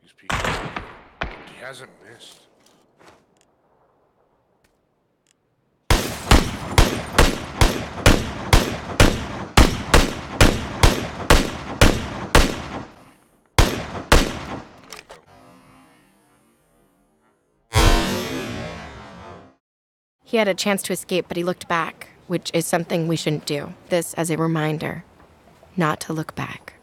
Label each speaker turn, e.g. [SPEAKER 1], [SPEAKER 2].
[SPEAKER 1] He's peeking. He hasn't missed. There you go.
[SPEAKER 2] He had a chance to escape, but he looked back, which is something we shouldn't do. This as a reminder not to look back.